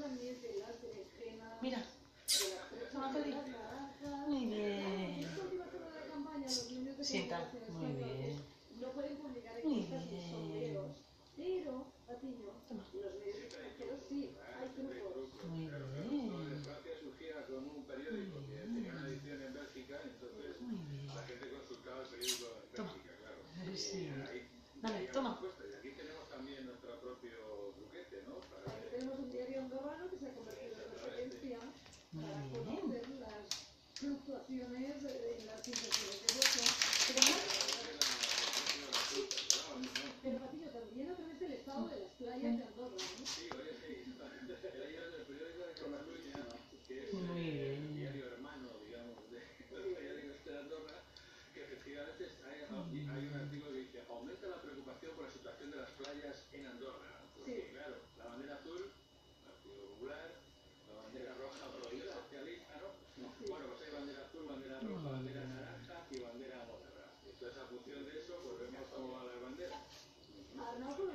Mira. Toma, Cody. Muy bien. Sienta. Muy bien. Muy bien. Toma. Muy bien. Toma. Sí. Dale, toma. Aquí tenemos también nuestro propio buquete, ¿no? Tenemos un diario andorrano que se ha convertido en referencia para conocer las fluctuaciones en las inversiones de bolsa. Pero Patillo, también a través del estado de las playas de Andorra, ¿no? Sí, oye, sí. He leído en el periódico de Cataluña, que es Muy bien. el diario hermano, digamos, de los periódicos de Andorra, que efectivamente hay un artículo que dice: aumenta la preocupación por la situación de las playas en Andorra. Porque, claro, la bandera azul, Partido Popular, la bandera roja, Partido Socialista, ¿no? Bueno, pues hay bandera azul, bandera roja, bandera naranja y bandera morada. Entonces, a función de eso, pues vemos cómo van las banderas.